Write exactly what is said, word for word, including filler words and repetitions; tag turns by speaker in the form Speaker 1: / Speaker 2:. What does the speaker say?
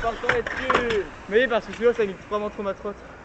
Speaker 1: partant là-dessus. Mais oui, parce que celui-là, ça limite vraiment trop ma trotte.